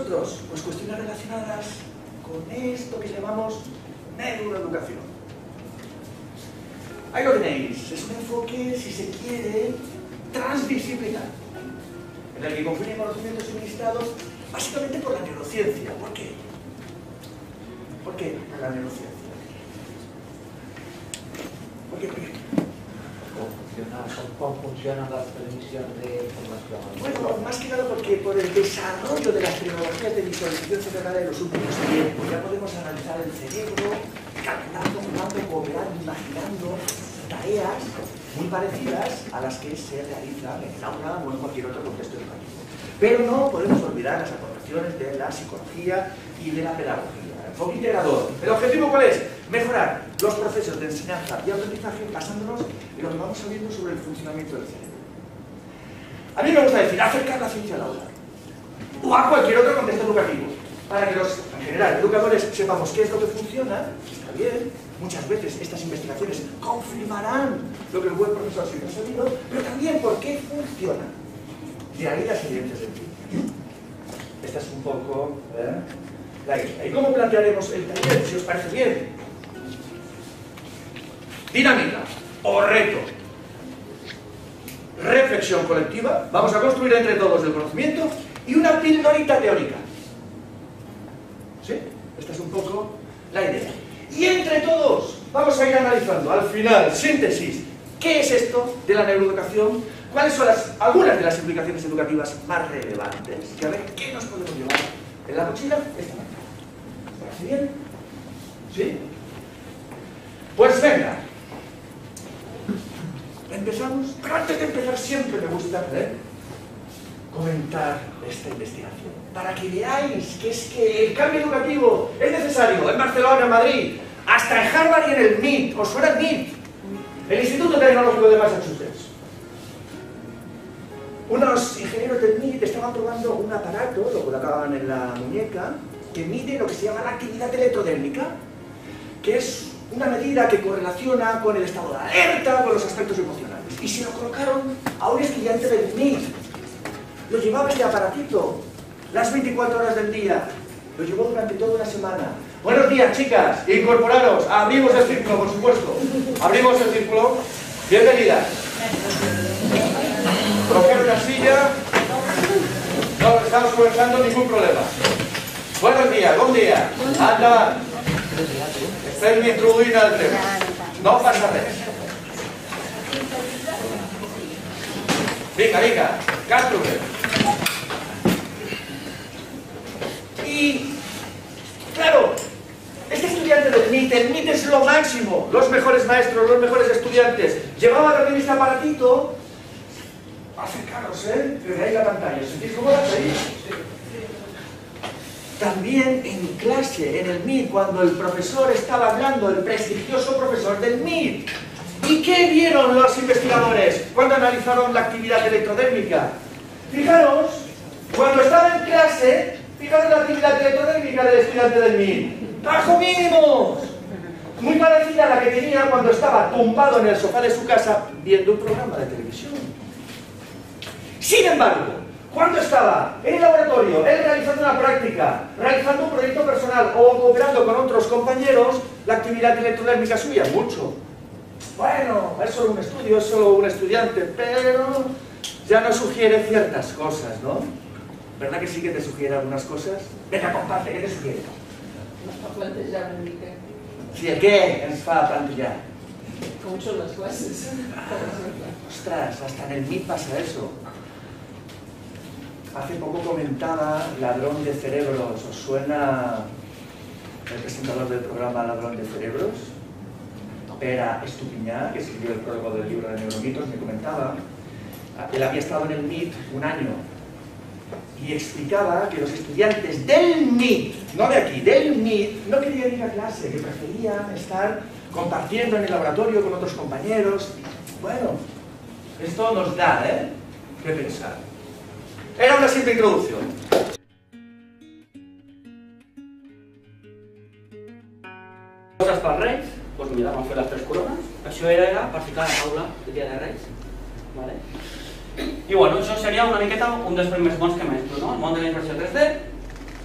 nosotros? Pues cuestiones relacionadas con esto que llamamos neuroeducación. Ahí lo tenéis, es un enfoque, si se quiere, transdisciplinar, en el que confluyen conocimientos suministrados básicamente por la neurociencia. ¿Por qué? ¿Por qué por la neurociencia? ¿Por qué? ¿Cómo funcionan las transmisiones de información? Bueno, más que nada porque por el desarrollo de las tecnologías de visualización cerebral en los últimos tiempos ya podemos analizar el cerebro, calculando, jugando, cooperando, imaginando tareas muy parecidas a las que se realizan en el aula o en cualquier otro contexto educativo. Pero no podemos olvidar las aportaciones de la psicología y de la pedagogía. Enfoque integrador. ¿El objetivo cuál es? Mejorar los procesos de enseñanza y aprendizaje basándonos en lo que vamos sabiendo sobre el funcionamiento del cerebro. A mí me gusta decir, acercar la ciencia al aula o a cualquier otro contexto educativo para que los, en general, educadores sepamos qué es lo que funciona, está bien. Muchas veces estas investigaciones confirmarán lo que el buen profesor siempre ha sabido, pero también por qué funciona. De ahí las evidencias del tiempo. Esta es un poco la idea. ¿Y cómo plantearemos el taller, si os parece bien? Dinámica o reto. Reflexión colectiva. Vamos a construir entre todos el conocimiento y una pildorita teórica. ¿Sí? Esta es un poco la idea. Y entre todos vamos a ir analizando, al final, síntesis, ¿qué es esto de la neuroeducación? ¿Cuáles son algunas de las implicaciones educativas más relevantes? Y a ver, ¿qué nos podemos llevar en la mochila esta mañana? ¿Os parece bien? ¿Sí? Pues venga. Empezamos, pero antes de empezar siempre me gusta comentar esta investigación, para que veáis que es que el cambio educativo es necesario en Barcelona, en Madrid, hasta en Harvard y en el MIT. ¿Os suena el MIT? El Instituto Tecnológico de Massachusetts. Unos ingenieros del MIT estaban probando un aparato, lo colocaban en la muñeca, que mide lo que se llama la actividad electrodérmica, que es una medida que correlaciona con el estado de alerta, con los aspectos emocionales. Y se lo colocaron a un estudiante del MIT. Lo llevaba este aparatito las 24 horas del día. Lo llevó durante toda una semana. Buenos días, chicas. Incorporaros. Abrimos el círculo, por supuesto. Abrimos el círculo. Bienvenidas. Coger una silla. No estamos conversando, ningún problema. Buenos días, buen día. Anda. Estem introduint el tema. No passa res. Vinga, vinga. Cap problema. Y, claro, este estudiante del MIT, el MIT es lo máximo. Los mejores maestros, los mejores estudiantes. Llevaban también este aparatito. Acercaros, que veáis la pantalla. ¿Os sentís cómodas ahí? Sí. También en clase, en el MIT, cuando el profesor estaba hablando, el prestigioso profesor del MIT. ¿Y qué vieron los investigadores cuando analizaron la actividad electrodérmica? Fijaros, cuando estaba en clase, fijaros la actividad electrodérmica del estudiante del MIT. ¡Bajo mínimos! Muy parecida a la que tenía cuando estaba tumbado en el sofá de su casa viendo un programa de televisión. Sin embargo, cuando estaba en el laboratorio, él realizando una práctica, realizando un proyecto personal o cooperando con otros compañeros, la actividad electrodérmica subía mucho. Bueno, es solo un estudio, es solo un estudiante, pero ya nos sugiere ciertas cosas, ¿no? ¿Verdad que sí que te sugiere algunas cosas? Venga, comparte, ¿qué te sugiere? Ens fa plantejar una mica Sí, què ens fa plantejar? com són les classes, per exemple. Ostras, hasta en el MIT pasa eso. Hace poco comentaba Ladrón de Cerebros. ¿Os suena el presentador del programa Ladrón de Cerebros? Pere Estupiñán, que escribió el prólogo del libro de Neuromitos, me comentaba. Él había estado en el MIT un año y explicaba que los estudiantes del MIT, no de aquí, del MIT, no querían ir a clase, que preferían estar compartiendo en el laboratorio con otros compañeros. Bueno, esto nos da, que pensar. Era una simple introducción. Coses pels Reis, doncs mira, vam fer les 3 corones. Això era per ficar a la taula el dia de Reis. Vale? I bueno, això seria una miqueta un dels primers mons que m'entro, no? El món de la impressió 3D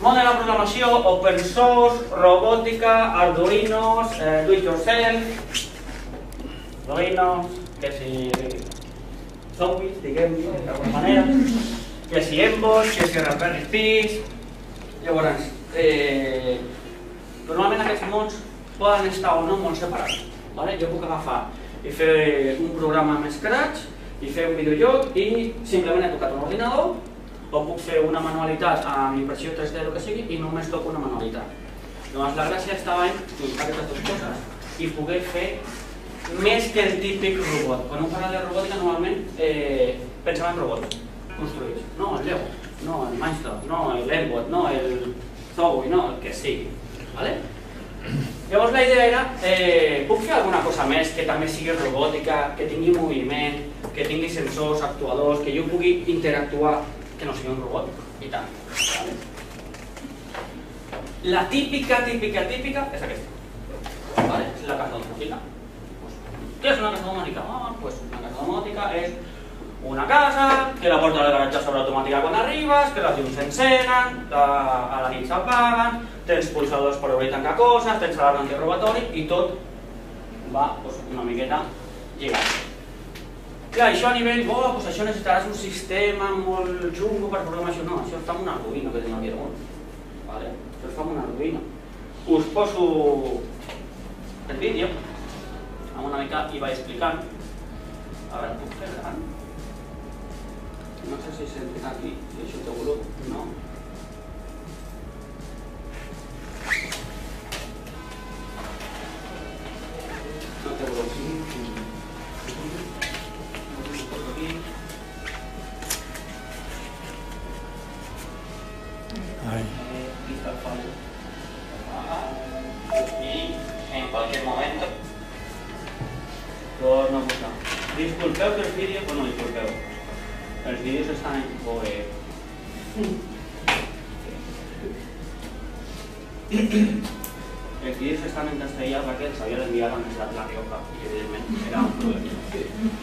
Món de la programació, open source, robòtica, arduinos, do it yourself, arduinos, que si zombies, diguem-ne, d'alguna manera, que si Emboss, que si Raspberry Pis. Llavors, normalment aquests mons poden estar o no molt separats. Jo puc agafar i fer un programa amb Scratch i fer un videojoc i simplement he tocat un ordinador, o puc fer una manualitat amb impressió 3D o el que sigui i només toco una manualitat. Llavors la gràcia estava en juntar aquestes dues coses i poder fer més que el típic robot. Quan un parla de robòtica normalment pensava en robots construïts. No el Lego, no el Mindstorm, no l'Embot, no el Zowie, no el que sigui. Llavors la idea era, puc fer alguna cosa més que també sigui robòtica, que tingui moviment, que tingui sensors, actuadors, que jo pugui interactuar, que no sigui un robot, i tant. La típica és aquesta. És la casa domòtica. Què és una casa domòtica? Una casa domòtica és una casa, que la porta del garatge s'obre automàtica quan arribes, que les llums s'encenen, a la nit s'apaguen, tens pulsadors per obrir i tancar coses, tens alarma antirobatori i tot va una miqueta lligat. Clar, això a nivell, això necessitaràs un sistema molt xungo per programar això. No, això es fa amb un Arduino que tinc aquí damunt. Això es fa amb un Arduino. Us poso el vídeo, amb una mica i vaig explicant. A veure, puc fer gran? No sé si sentim aquí, si això té volum, no? No té volum. Y en cualquier momento torno a posar. Disculpeu que els vídeos, no disculpeu, els vídeos estan en els vídeos estan en castellà perquè els havia d'enviar a la Universitat de La Rioja i evidentment era un problema.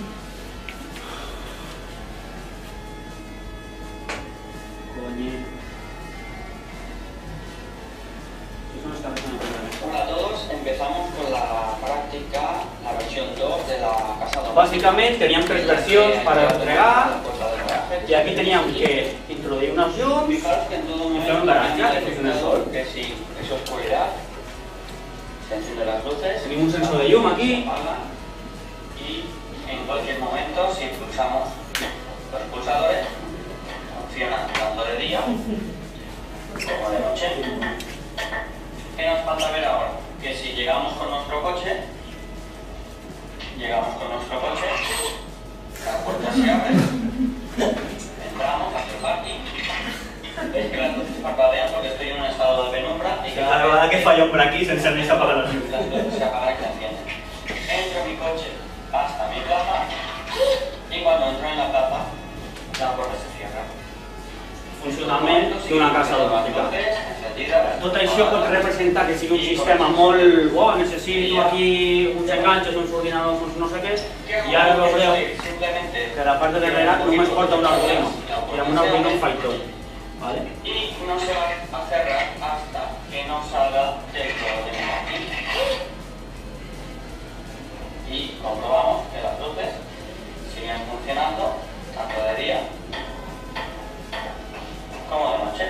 Hola a todos, empezamos con la práctica, la versión 2 de la casa domòtica. Bàsicament teníem tres versions per entregar i aquí teníem que introduir unos llums i fer un garatge que funciona sol. Que si es oscuridad, se encienden las luces. Tenim un sensor de llum aquí. Y en cualquier momento, si pulsamos los pulsadores, funciona tanto de día como de noche. ¿Qué nos falta ver ahora? Que si llegamos con nuestro coche, la puerta se abre, entramos hacia el parking. Veis que las luces parpadean porque estoy en un estado de penumbra y cada vegada que fallo por aquí sense més apagar les llums. las luces se apagan y se encienden. Entro en mi coche hasta mi plaza y cuando entro en la plaza, la puerta se cierra. Funcionament d'una casa domòtica. Tot això pot representar que sigui un sistema molt bo, necessito aquí uns enganxos, uns ordinadors, uns no sé què, i ara veureu que la part de darrere només porta un Arduino, i amb un Arduino ho faig tot. Y no se va a cerrar hasta que no salga del todo de mi máquina. Y comprobamos que las luces siguen funcionando tanto de día como de noche.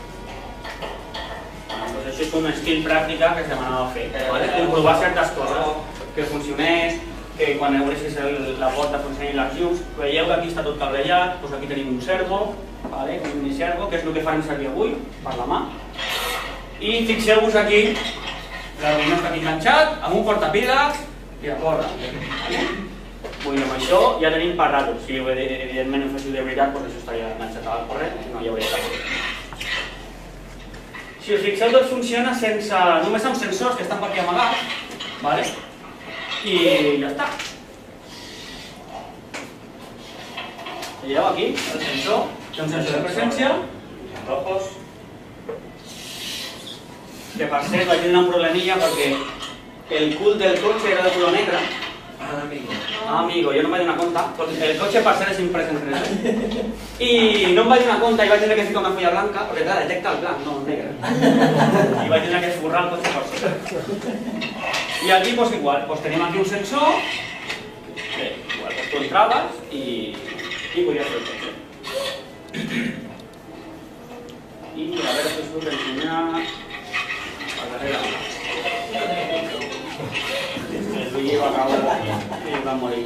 Doncs això és un estil pràctica que es demanava fer, comprovar certes coses, que funcionés, que quan obressis la porta funcionin les llums. Veieu que aquí està tot cablejat, doncs aquí tenim un servo, un miniservo, que és el que farem servir avui, per la mà. I fixeu-vos aquí, l'Arduino està aquí enganxat, amb un portapiles i a córrer. Amb això ja tenim parrat, si evidentment ho féssiu de veritat, doncs això estaria enganxat al corrent i no hi hauria cap. Si us fixeu, tot funciona només amb sensors que estan per aquí amagats, i ja està. Veieu aquí, el sensor, té un sensor de presència, rojos, que per cert vaig tenir una problemilla perquè el cul del cotxe era de color negre Amigo, jo no em vaig donar compte, el cotxe per ser és imprès en 3D, i no em vaig donar compte i vaig tenir que ficar una folla blanca, perquè clar, detecta el blanc, no el negre. I vaig tenir que esborrar el cotxe per ser. I aquí, doncs igual, tenim aquí un sensor, bé, igual, tu entraves i podies fer el cotxe. I a veure si us puc ensenyar al darrere. El Luigi va caure i va morir.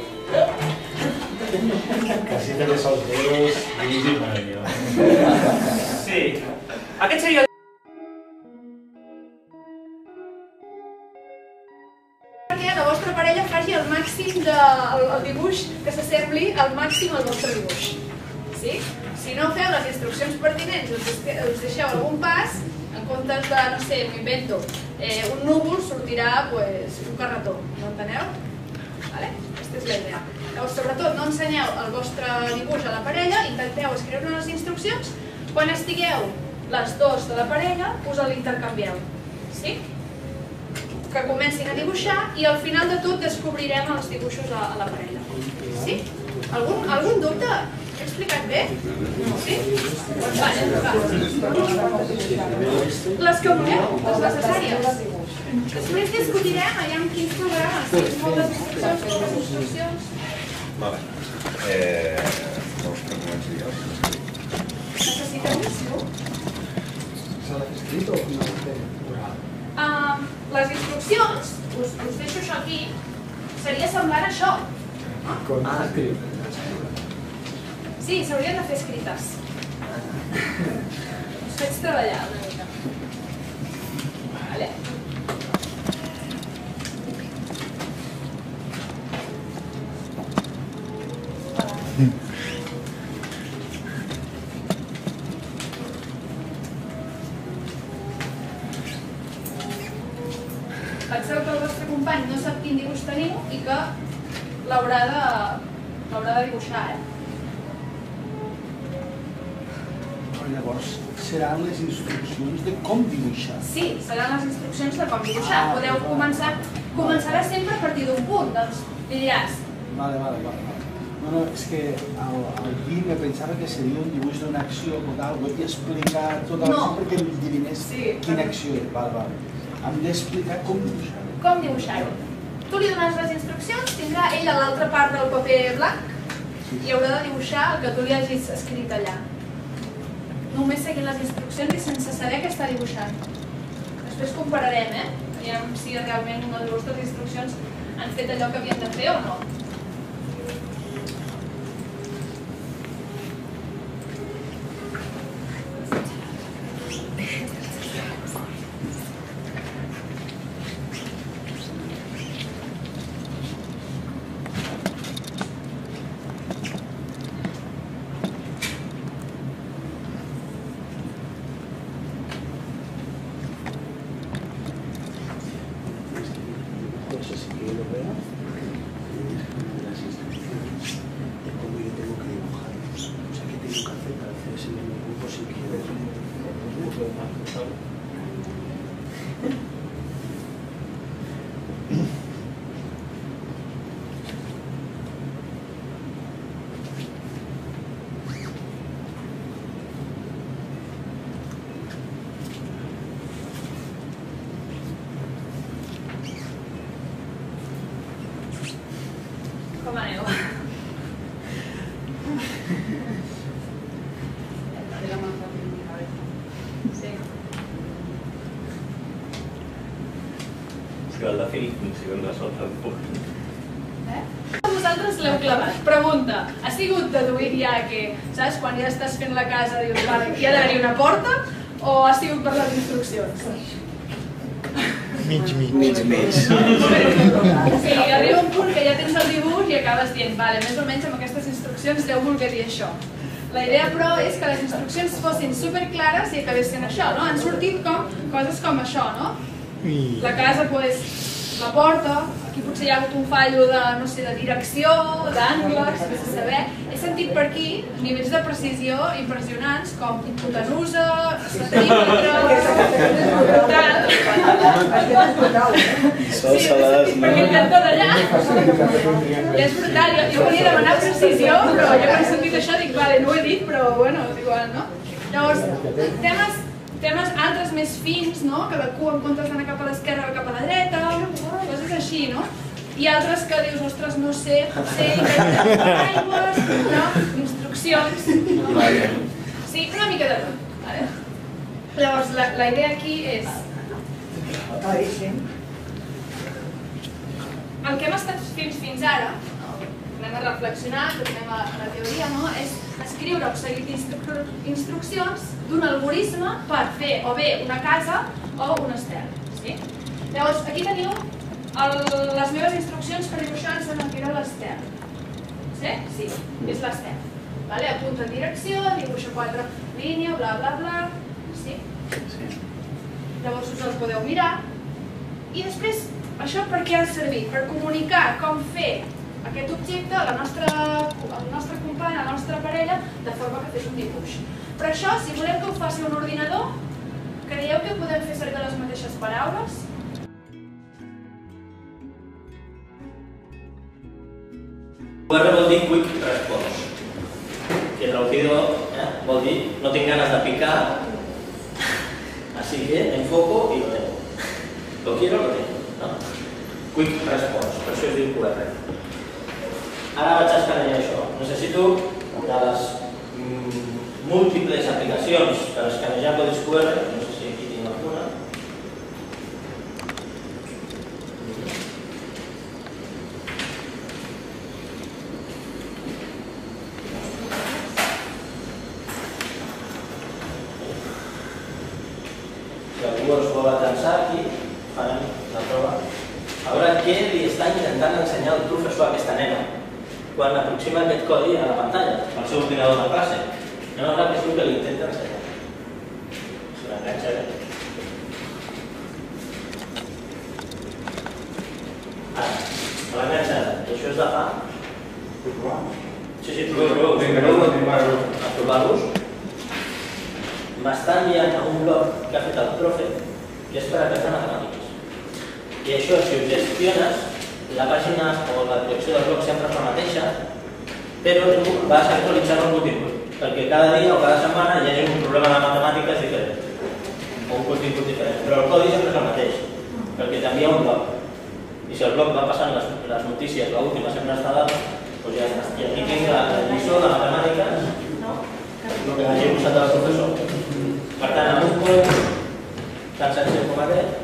Casita de solteros, Luigi Mario. Sí. Aquest seria perquè la vostra parella faci el màxim del dibuix que s'assembli al màxim al vostre dibuix. Sí? Si no feu les instruccions pertinents, us deixeu algun pas, en comptes de, no sé, m'ho invento, un núvol sortirà un carretó, no enteneu? Aquesta és la idea. Llavors, sobretot, no ensenyeu el vostre dibuix a la parella, intenteu escriure les instruccions, quan estigueu les dues de la parella, us l'intercanvieu. Sí? Que comencin a dibuixar i al final de tot descobrirem els dibuixos a la parella. Sí? Algun dubte? He explicat bé? Sí? Les que voleu, les necessàries. Després discutirem allà amb quins programes, si és moltes instruccions, poques instruccions. Vale. Vols que comenci jo? Necessiteu més, no? S'ha escrit o no? Les instruccions, us deixo això aquí, seria semblant a això. Escrit. Sí, s'haurien de fer escrites. Us faig treballar una mica. Vale. Penseu que el vostre company no sap quin dibuix teniu i que l'haurà de dibuixar, Llavors, seran les instruccions de com dibuixar. Sí, seran les instruccions de com dibuixar. Podeu començarà sempre a partir d'un punt, doncs li diràs. Vale. No, és que el Guim me pensava que seria un dibuix d'una acció o tal, vull explicar tot el perquè em divinés quina acció és. Vale. Hem d'explicar com dibuixar-ho. Com dibuixar-ho. Tu li dones les instruccions, tindrà ell a l'altra part del paper blanc i haurà de dibuixar el que tu li hagis escrit allà. Només seguint les instruccions i sense saber què està dibuixant. Després compararem, Aviam si realment una de les vostres instruccions han fet allò que havien de fer o no. Com aneu? Sí. Si el definit si ho hem resolt el punt. Vosaltres l'heu clavat. Pregunta, ha sigut deduït ja que, saps, quan ja estàs fent la casa dius, vale, hi ha d'haver-hi una porta o ha sigut per les instruccions? Mig. Sí, arriba un punt que ja tens el dibuix i acabes dient, vale, més o menys amb aquestes instruccions deu voler dir això. La idea, però, és que les instruccions fossin superclares i acabessin això, no? Han sortit coses com això, no? La casa, doncs, la porta, aquí potser hi ha hagut un fallo de, no sé, de direcció, d'angles, no sé saber. He sentit per aquí nivells de precisió impressionants, com hipotenusa, centímetre, brutal. Sí, he sentit per aquí tant tot allà. I és brutal, jo volia demanar precisió, però jo quan he sentit això dic, vale, no ho he dit, però bueno, és igual, no? Llavors, temes altres més fins, no? Que la cua en comptes d'anar cap a l'esquerra va cap a la dreta, coses així, no? I altres que dius, ostres, no sé, potser aigües, no? Instruccions. Sí, una mica de tot. Llavors, la idea aquí és... El que hem estat fins ara, anem a reflexionar, tornem a la teoria, no? És escriure o seguir instruccions d'un algoritme per fer o bé una casa o un estel. Llavors, aquí teniu les meves instruccions per dibuixar en Sant Antoni l'estel. Sí, és l'estel. Apunta en direcció, dibuixa 4 línies, bla, bla, bla. Llavors us els podeu mirar. I després, això per què ha servit? Per comunicar com fer aquest objecte al nostre company, a la nostra parella, de forma que fes un dibuix. Però això, si volem que ho faci un ordinador, creieu que podem fer servir les mateixes paraules? QR vol dir Quick Response, que traducido vol dir no tinc ganes de picar, así que enfoco y lo tengo. Lo quiero, lo tengo. ¿No? Quick Response, per això es diu QR. Ara vaig escanejar això. Necessito de les múltiples aplicacions per escanejar codis QR, no sé si aquí tinc alguna. Si algú els vol atençar aquí, farem la prova. A veure què li està intentant ensenyar el professor a aquesta nena quan aproxima aquest codi a la pantalla, al seu ordinador de classe. No veurà què és el que li intenta ensenyar. Se l'enganxa bé. Ara, se l'enganxa. I això és de fa? Sí, proveu a provar-los. M'està enviant a un blog que ha fet el profe, que és per aprendre matemàtiques. I això, si ho gestiones, la pàgina o la direcció del blog sempre és la mateixa, però tu vas actualitzant el contingut, perquè cada dia o cada setmana hi hagi un problema de matemàtiques diferent, o un contingut diferent, però el codi sempre és el mateix, perquè t'envia un blog. I si el blog va passant les notícies, l'última sempre està dada, doncs ja està. I aquí tinc la lliçó de matemàtiques, el que hagi posat el professor. Per tant, amb un codi tan senzill com aquest,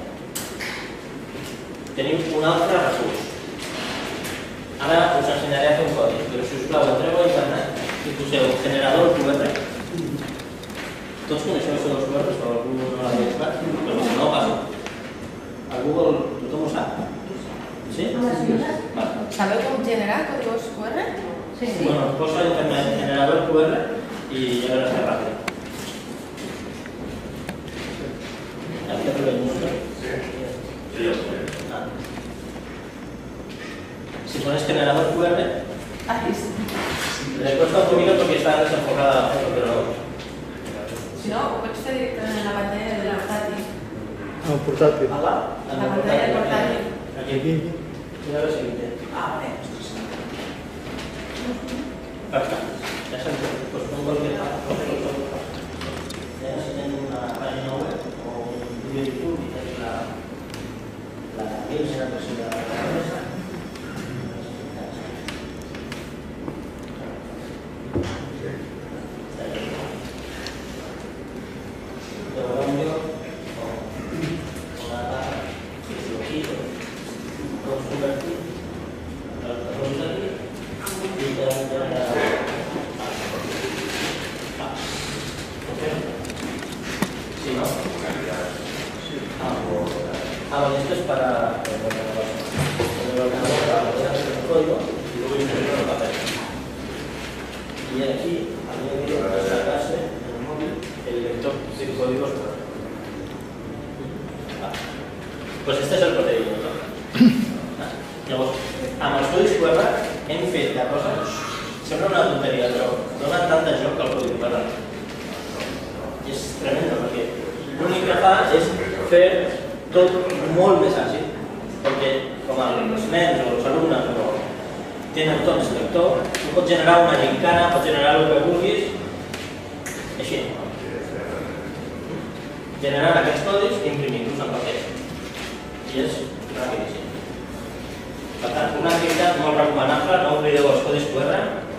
tenim un altre recurs. Ara us ensenyaré a fer un codi, però si us plau, entreu a internet i poseu generador QR. Tots coneixeu això dels QRs, però algú no l'ha buscat, però no passa. A Google tothom ho sap? Sí? Sabeu com generar códigos QR? Sí. Bueno, posa a internet generador QR i ja veràs que ràpid. Aquí te provem un QR. Si pones generador QR, le cuesta un poquito porque está desenfocada la foto, pero... Si no, ho pots fer directament en la pantalla del portàtil. El portàtil. Ah, va? En la pantalla del portàtil. Aquí. Mira lo siguiente. Ah, vale. Perfecte. Ja s'ha fet. Pues pongo el que fa. Ya si tenen una pàgina web o un vídeo de YouTube i tens la guia la versió de la mesa. Esto es para el ordenador para poder hacer el código y luego imprimirlo en el papel. Y aquí habría que descargarse en el móvil el lector de códigos. Pues este es el procedimiento. Llavors, amb els codis QR hem fet de coses, sembla una tonteria, però donen tant de joc al codi QR. I és tremendo, perquè l'únic que fa és fer tot molt més àgil, perquè com els nens o els alumnes tenen tot instructor, tu pots generar una gincana, pots generar el que vulguis, així. Generant aquests codis i imprimint-los en paper. I és rapidíssim. Per tant, una activitat molt recomanable, no oblideu els codis QR.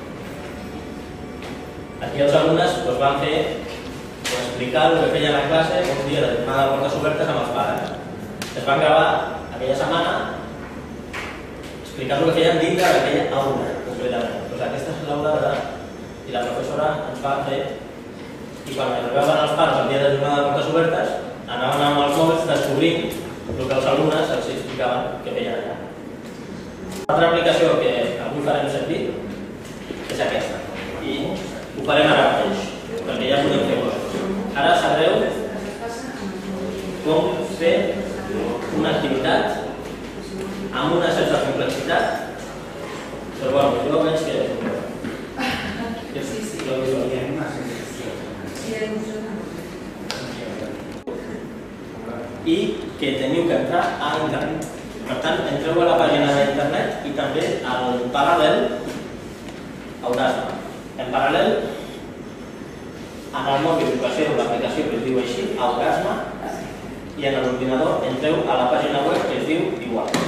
Aquí els alumnes van fer explicar el que feien a classe un dia de jornada de portes obertes amb els pares. Es van gravar aquella setmana explicant el que feien dintre d'aquella aula, concretament. Doncs aquesta és l'aula i la professora ens va fer, i quan arribaven els pares el dia de jornada de portes obertes, anaven amb els mòbils descobrint el que els alumnes els explicaven que feien allà. L'altra aplicació que avui farem servir és aquesta, i ho farem ara mateix, perquè ja podem fer coses. Ara sabreu com fer una activitat amb una certa complexitat, però bueno, jo veig que i que teniu que entrar a internet. Per tant, entreu a la pàgina d'internet i també al paral·lel Audasma. En paral·lel, en el mòbil passeu l'aplicació que es diu així, Audasma, i en l'ordinador entreu a la pàgina web que es diu igual.